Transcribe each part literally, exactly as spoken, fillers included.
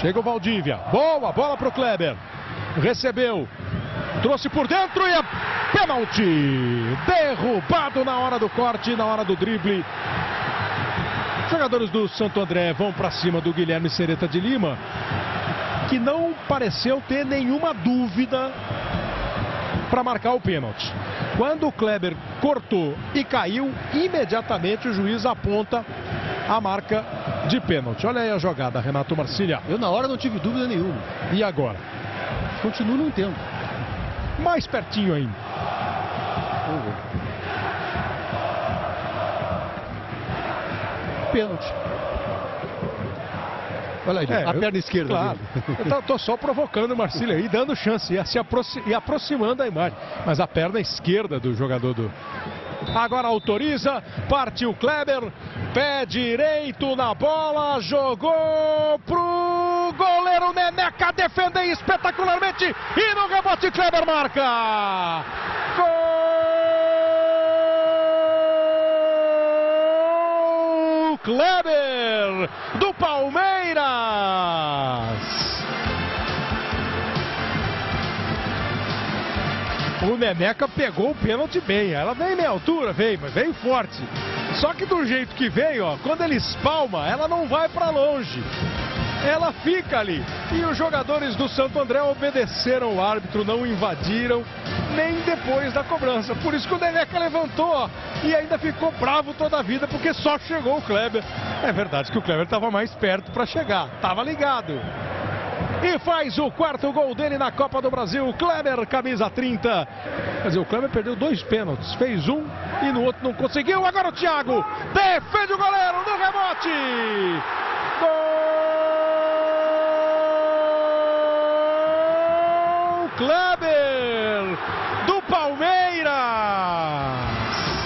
Chega o Valdívia. Boa, bola pro Kleber. Recebeu. Trouxe por dentro e é pênalti. Derrubado na hora do corte, na hora do drible. Os jogadores do Santo André vão para cima do Guilherme Sereta de Lima, que não pareceu ter nenhuma dúvida para marcar o pênalti. Quando o Kleber cortou e caiu, imediatamente o juiz aponta a marca de pênalti. Olha aí a jogada, Renato Marcília. Eu na hora não tive dúvida nenhuma. E agora? Continuo não entendo. Mais pertinho ainda. Pênalti. Olha aí, é, a perna eu, esquerda. Claro. Dele. Eu tô, tô só provocando o Marcílio aí, dando chance e, se aproxi e aproximando a imagem. Mas a perna esquerda do jogador do... Agora autoriza, parte o Kleber, pé direito na bola, jogou pro goleiro Neneca, defende espetacularmente e no rebote Kleber marca! Gol! Kleber do Palmeiras! O Neneca pegou o pênalti bem. Ela veio em meia altura, veio, mas veio forte. Só que do jeito que veio, ó, quando ele espalma, ela não vai para longe. Ela fica ali. E os jogadores do Santo André obedeceram o árbitro, não invadiram, nem depois da cobrança. Por isso que o Neneca levantou, ó, e ainda ficou bravo toda a vida, porque só chegou o Kleber. É verdade que o Kleber estava mais perto para chegar, estava ligado. E faz o quarto gol dele na Copa do Brasil, Kleber, camisa trinta. Quer dizer, o Kleber perdeu dois pênaltis, fez um e no outro não conseguiu. Agora o Thiago defende o goleiro no rebote. Gol, Kleber, do Palmeiras.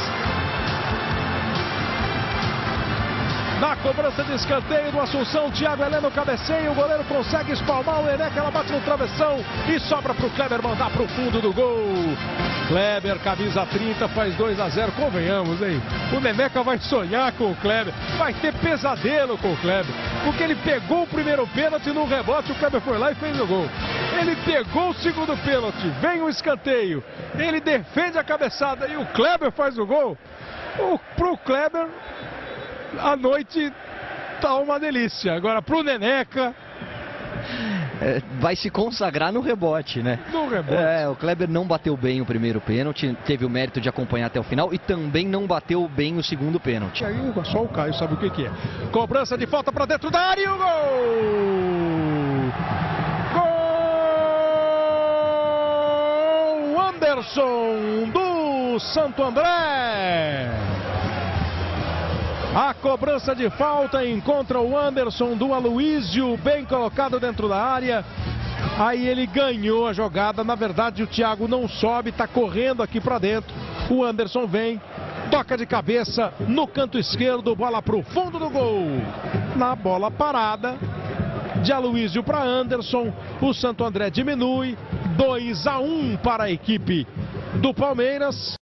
Na cobrança de escanteio do Assunção, Thiago Heleno cabeceia, o goleiro consegue espalmar o Neneca, ela bate no travessão e sobra para o Kleber mandar para o fundo do gol. Kleber, camisa trinta, faz dois a zero, convenhamos, hein? O Neneca vai sonhar com o Kleber, vai ter pesadelo com o Kleber, porque ele pegou o primeiro pênalti no rebote, o Kleber foi lá e fez o gol. Ele pegou o segundo pênalti, vem o escanteio, ele defende a cabeçada e o Kleber faz o gol. O, pro Kleber... a noite tá uma delícia. Agora pro Neneca... É, vai se consagrar no rebote, né? No rebote. É, o Kleber não bateu bem o primeiro pênalti, teve o mérito de acompanhar até o final e também não bateu bem o segundo pênalti. E aí só o Caio sabe o que que é. Cobrança de falta pra dentro da área e o gol! Gol! Anderson do Santo André! A cobrança de falta encontra o Anderson do Aloísio, bem colocado dentro da área. Aí ele ganhou a jogada. Na verdade, o Thiago não sobe, está correndo aqui para dentro. O Anderson vem, toca de cabeça no canto esquerdo, bola para o fundo do gol. Na bola parada, de Aloísio para Anderson, o Santo André diminui. dois a um para a equipe do Palmeiras.